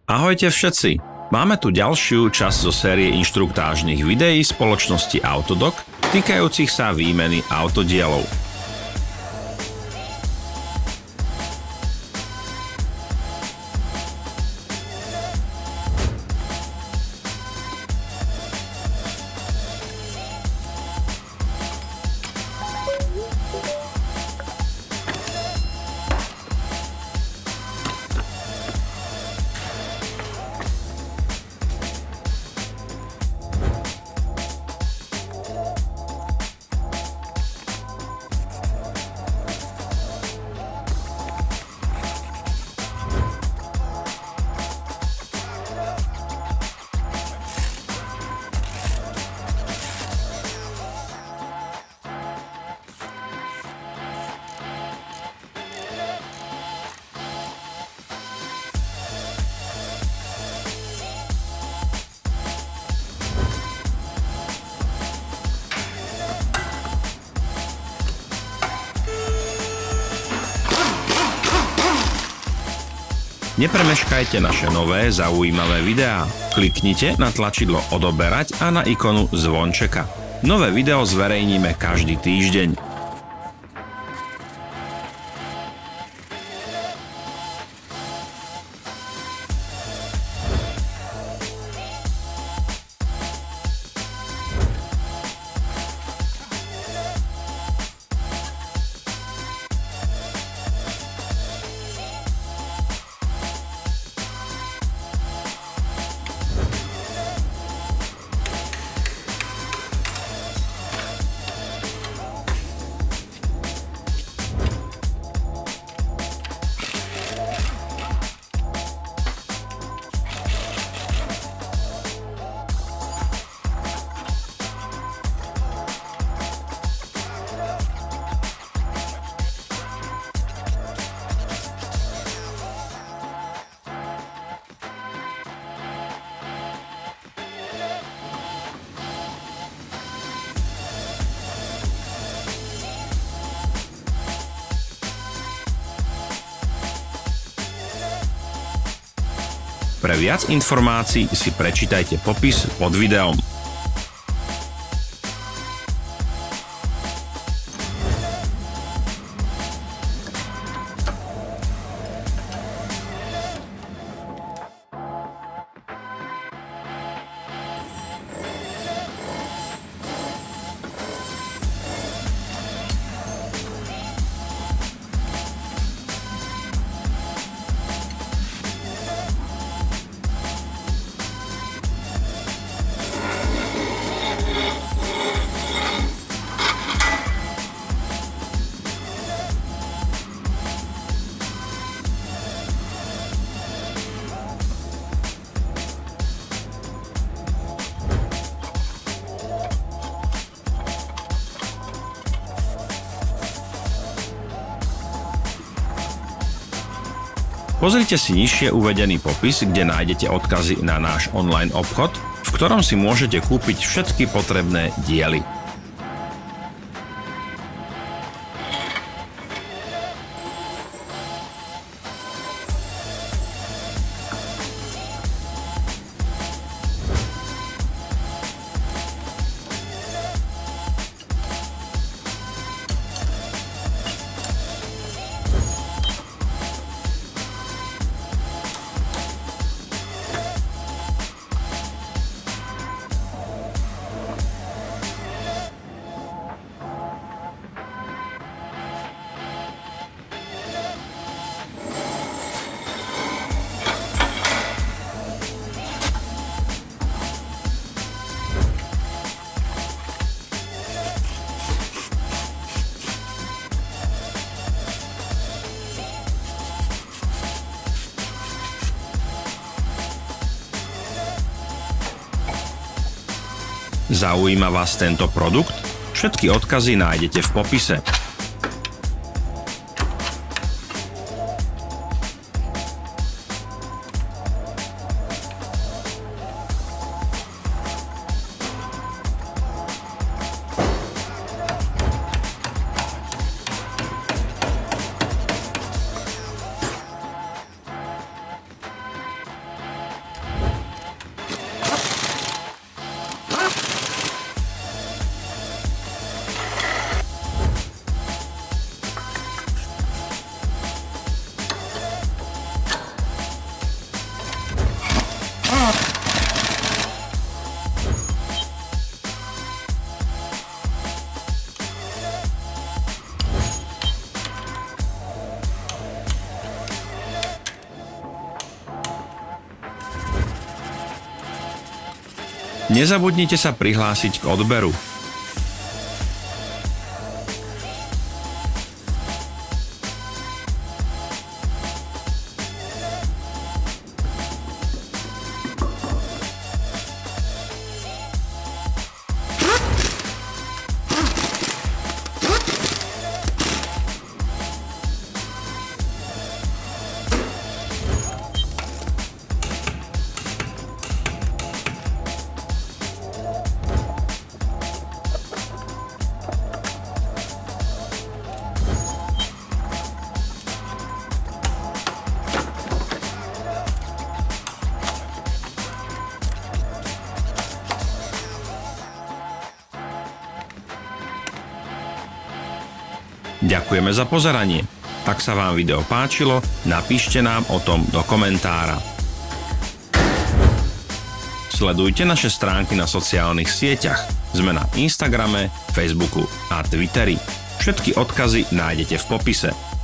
Ahojte všetci! Máme tu ďalšiu časť zo série inštruktážnych videí spoločnosti Autodoc týkajúcich sa výmeny autodielov. Nepremeškajte naše nové zaujímavé videá. Kliknite na tlačidlo odoberať a na ikonu zvončeka. Nové video zverejníme každý týždeň. Pre viac informácií si prečítajte popis pod videom. Pozrite si nižšie uvedený popis, kde nájdete odkazy na náš online obchod, v ktorom si môžete kúpiť všetky potrebné diely. Zaujíma vás tento produkt? Všetky odkazy nájdete v popise. Nezabudnite sa prihlásiť k odberu. Ďakujeme za pozeranie. Ak sa vám video páčilo, napíšte nám o tom do komentára. Sledujte naše stránky na sociálnych sieťach. Sme na Instagrame, Facebooku a Twitteri. Všetky odkazy nájdete v popise.